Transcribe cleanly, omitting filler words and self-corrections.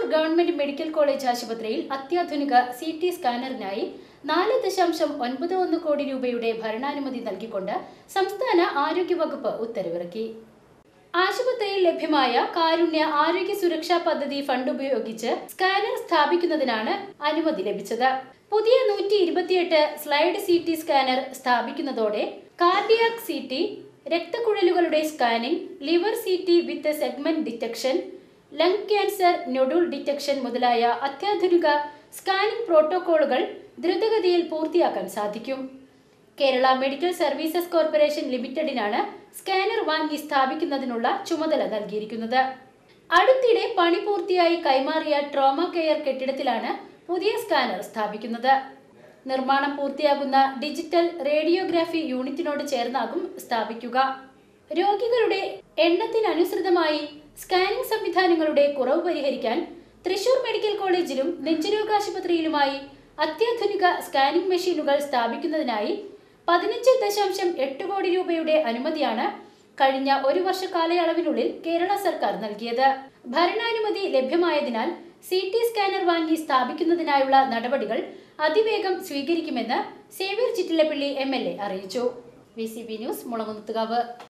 Government medical college ആശുപത്രിയിൽ അത്യാധുനിക CT സ്കാനറിനായി 4.91 കോടി രൂപയുടെ ഭരണാനുമതി നൽകിക്കൊണ്ട് സംസ്ഥാന ആരോഗ്യവകുപ്പ് ഉത്തരവിറക്കി. ആശുപത്രിയിൽ ലഭ്യമായ കാരുണ്യ ആരോഗ്യ സുരക്ഷാ പദ്ധതി ഫണ്ട് ഉപയോഗിച്ച് സ്കാനർ സ്ഥാപിക്കുന്നതിനാണ് അനുമതി ലഭിച്ചത്. പുതിയ 128 സ്ലൈഡ് CT സ്കാനർ സ്ഥാപിക്കുന്നതോടെ കാർഡിയാക് CT, രക്തക്കുഴലുകളുടെ scanning, liver CT with segment detection, lung cancer nodule detection മുതലായ അത്യാധുനിക സ്കാനിംഗ് പ്രോട്ടോക്കോളുകൾ ദ്രുതഗതിയിൽ പൂർത്തിയാക്കാൻ സാധിക്കും. കേരള മെഡിക്കൽ സർവീസസ് കോർപ്പറേഷൻ ലിമിറ്റഡിനാണ് സ്കാനർ വാങ്ങി സ്ഥാപിക്കുന്നതിനുള്ള ചുമതല നൽകിയിരിക്കുന്നത്. അടുത്തിടെ പണി പൂർത്തിയായി കൈമാറിയ ട്രോമ കെയർ കെട്ടിടത്തിലാണ് പുതിയ സ്കാനർ സ്ഥാപിക്കുന്നത്. നിർമ്മാണം പൂർത്തിയാകുന്ന ഡിജിറ്റൽ റേഡിയോഗ്രാഫി യൂണിറ്റിനോട് ചേർന്നാകും സ്ഥാപിക്കുക. രോഗികളുടെ എണ്ണത്തിനനുസൃതമായി സ്കാനിംഗ് സംവിധാനങ്ങളുടെ കുറവ് പരിഹരിക്കാൻ തൃശൂർ മെഡിക്കൽ കോളേജിലും നെഞ്ചുരോഗാശുപത്രിയിലുമായി അത്യാധുനിക സ്കാനിംഗ് മെഷീനുകൾ സ്ഥാപിക്കുന്നതിനായി 15.8 കോടി രൂപയുടെ അനുമതിയാണ് കഴിഞ്ഞ ഒരു വർഷ കാലയളവിനുള്ളിൽ കേരള സർക്കാർ നൽകിയത്. ഭരണാനുമതി ലഭ്യമായതിനാൽ CT സ്കാനർ വാങ്ങി സ്ഥാപിക്കുന്നതിനായുള്ള നടപടികൾ അതിവേഗം സ്വീകരിക്കുമെന്ന് സേവ്യർ ചിറ്റിലപ്പള്ളി MLA അറിയിച്ചു. VCB news, Mulakunnathukavu.